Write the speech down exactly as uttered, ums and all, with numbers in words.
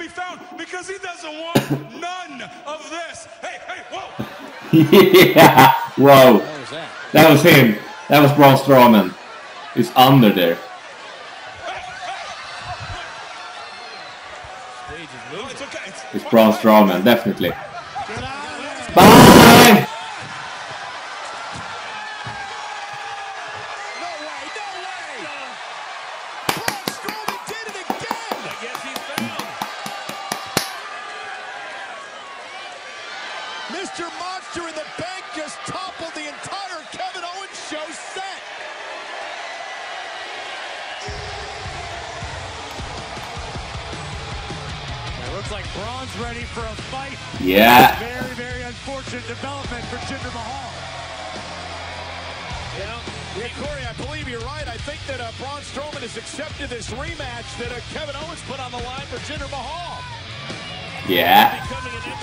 be found because he doesn't want none of this. Hey, hey, whoa! Yeah, whoa. That was him. That was Braun Strowman. He's under there. It's Braun Strowman, definitely. Bye! Mister Monster in the Bank just toppled the entire Kevin Owens show set. It looks like Braun's ready for a fight. Yeah. Very, very unfortunate development for Jinder Mahal. Yeah, yeah, Corey, I believe you're right. I think that uh, Braun Strowman has accepted this rematch that uh, Kevin Owens put on the line for Jinder Mahal. Yeah.